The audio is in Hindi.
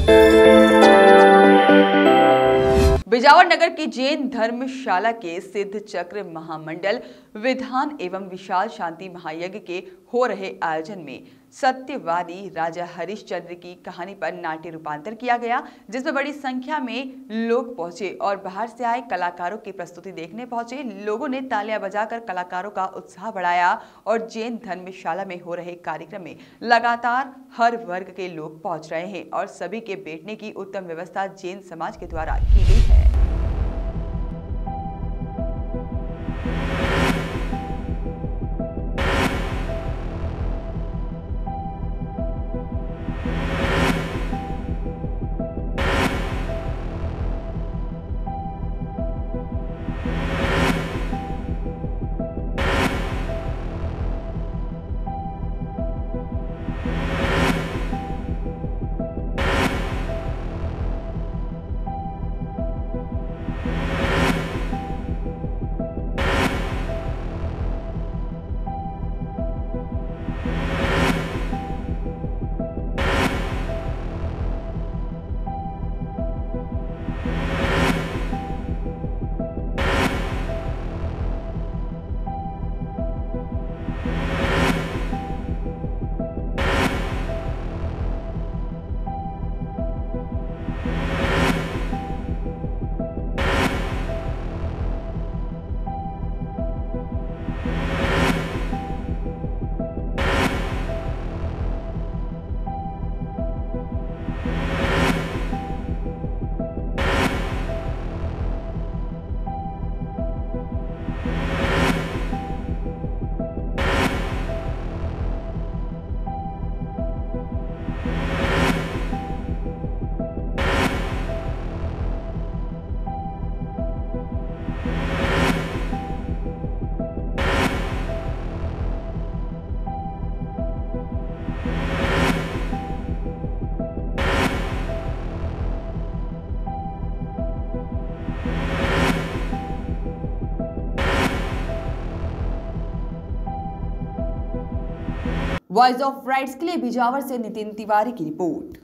बिजावर नगर की जैन धर्मशाला के सिद्ध चक्र महामंडल विधान एवं विशाल शांति महायज्ञ के हो रहे आयोजन में सत्यवादी राजा हरिश्चंद्र की कहानी पर नाट्य रूपांतर किया गया, जिसमें बड़ी संख्या में लोग पहुंचे और बाहर से आए कलाकारों की प्रस्तुति देखने पहुंचे। लोगों ने तालियां बजाकर कलाकारों का उत्साह बढ़ाया और जैन धर्मशाला में हो रहे कार्यक्रम में लगातार हर वर्ग के लोग पहुंच रहे हैं और सभी के बैठने की उत्तम व्यवस्था जैन समाज के द्वारा की गई है। वॉइस ऑफ राइट्स के लिए बिजावर से नितिन तिवारी की रिपोर्ट।